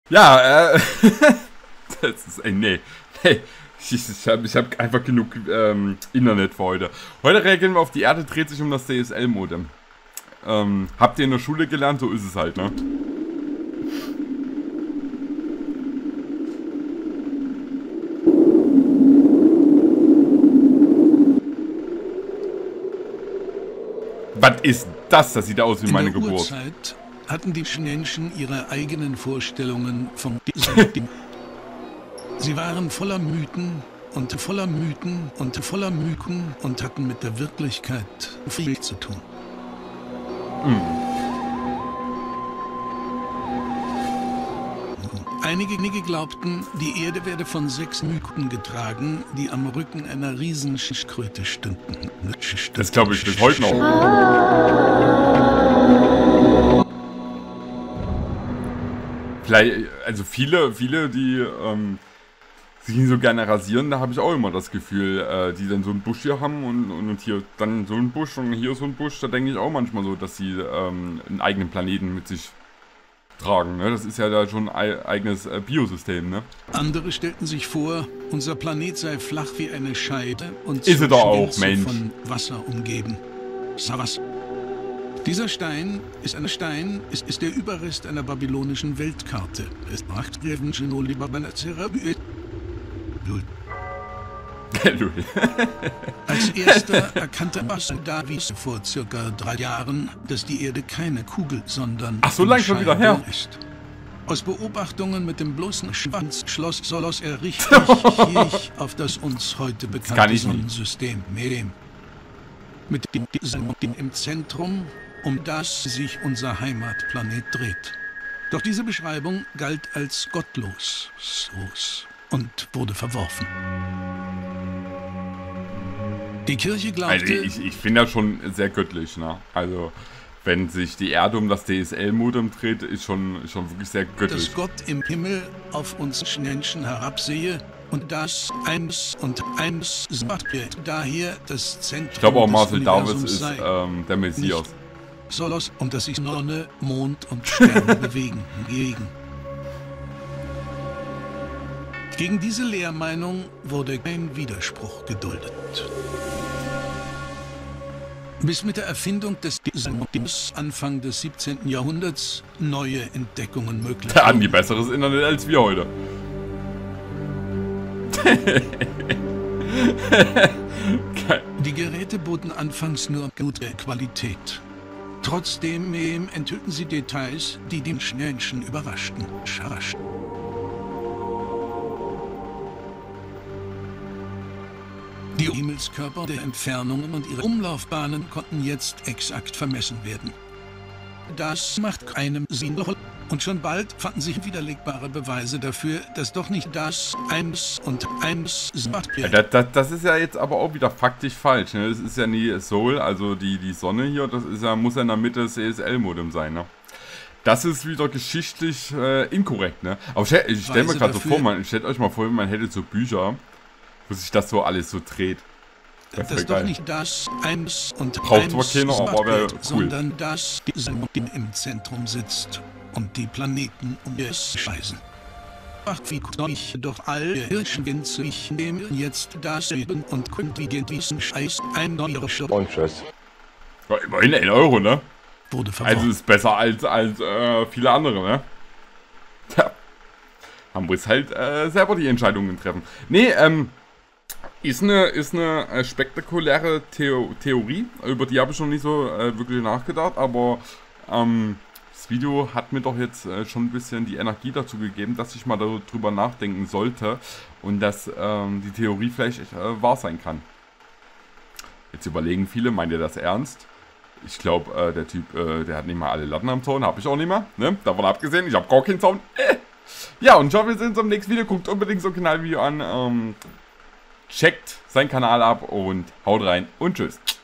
Ja, das ist, nee. Ich hab einfach genug Internet für heute. Heute reagieren wir auf die Erde dreht sich um das DSL-Modem. Habt ihr in der Schule gelernt? So ist es halt, ne? Was ist das? Das sieht aus wie meine Geburt. In der Urzeit hatten die Menschen ihre eigenen Vorstellungen vom Ding. Sie waren voller Mythen und voller Mythen und voller Mythen und hatten mit der Wirklichkeit viel zu tun. Einige glaubten, die Erde werde von 6 Mythen getragen, die am Rücken einer Riesenschildkröte stünden. Das glaube ich bis heute noch. Vielleicht, also viele, die sich so gerne rasieren, da habe ich auch immer das Gefühl, die dann so einen Busch hier haben und hier dann so einen Busch und hier so einen Busch, da denke ich auch manchmal so, dass sie einen eigenen Planeten mit sich tragen, ne? Das ist ja da schon ein eigenes Biosystem, ne? Andere stellten sich vor, unser Planet sei flach wie eine Scheibe und ist er doch auch, Mensch, von Wasser umgeben. Savas. Dieser Stein ist ist der Überrest einer babylonischen Weltkarte. Es macht Als erster erkannte Davis vor circa 3 Jahren, dass die Erde keine Kugel, sondern so lang schon wieder her ist. Aus Beobachtungen mit dem bloßen Schwanz schloss er richtig auf das uns heute bekannte Sonnensystem mit dem im Zentrum, um das sich unser Heimatplanet dreht. Doch diese Beschreibung galt als gottlos und wurde verworfen. Die Kirche glaubte... Also ich finde das schon sehr göttlich, ne? Also, wenn sich die Erde um das DSL-Modem dreht, ist schon wirklich sehr göttlich. Dass Gott im Himmel auf uns Menschen herabsehe und das eins macht daher das Zentrum. Ich glaube auch Marcel Davis ist der Messias. Solos, und dass sich Sonne, Mond und Sterne bewegen. Gegen diese Lehrmeinung wurde kein Widerspruch geduldet. Bis mit der Erfindung des Anfang des 17. Jahrhunderts neue Entdeckungen möglich Da haben die besseres Internet als wir heute. Die Geräte boten anfangs nur gute Qualität. Trotzdem enthüllten sie Details, die den Menschen überraschten. Die Himmelskörper der Entfernungen und ihre Umlaufbahnen konnten jetzt exakt vermessen werden. Das macht einem Sinn. Und schon bald fanden sich widerlegbare Beweise dafür, dass doch nicht das eins macht. Das ist ja jetzt aber auch wieder faktisch falsch, ne? Das ist ja nie Sol, also die Sonne hier, das ist ja, muss ja in der Mitte das DSL-Modem sein, ne? Das ist wieder geschichtlich inkorrekt, ne? Aber ich stell mir gerade so vor, stellt euch mal vor, man hätte so Bücher, wo sich das so alles so dreht. Das ist doch nicht das braucht zwar keiner, aber wäre cool. Sondern das im Zentrum sitzt und die Planeten um es scheißen. Ach, wie ich doch alle Hirschwinze, ich nehme jetzt das und kontingent diesen Scheiß ein neuer und tschüss. Ja, immerhin 1 Euro, ne? Wurde verworfen. Also ist besser als viele andere, ne? Tja. Man muss halt selber die Entscheidungen treffen. Nee, ist eine spektakuläre Theorie, über die habe ich noch nicht so wirklich nachgedacht, aber das Video hat mir doch jetzt schon ein bisschen die Energie dazu gegeben, dass ich mal darüber nachdenken sollte und dass die Theorie vielleicht wahr sein kann. Jetzt überlegen viele, meint ihr das ernst? Ich glaube, der Typ, der hat nicht mal alle Latten am Zaun, habe ich auch nicht mehr, ne? Davon abgesehen, ich habe gar keinen Zaun. Ja, und ich hoffe, wir sehen uns im nächsten Video. Guckt unbedingt so ein Kanalvideo an. Checkt seinen Kanal ab und haut rein und tschüss.